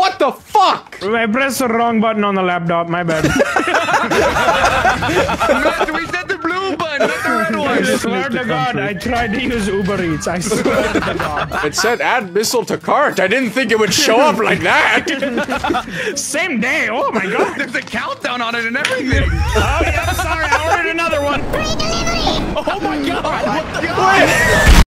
What the fuck? I pressed the wrong button on the laptop. My bad. We said the blue button, not the red one. I swear to God, I tried to use Uber Eats. I swear to God. It said add missile to cart. I didn't think it would show up like that. Same day. Oh my God. There's a countdown on it and everything. Oh yeah, sorry. I ordered another one. Oh my God. What the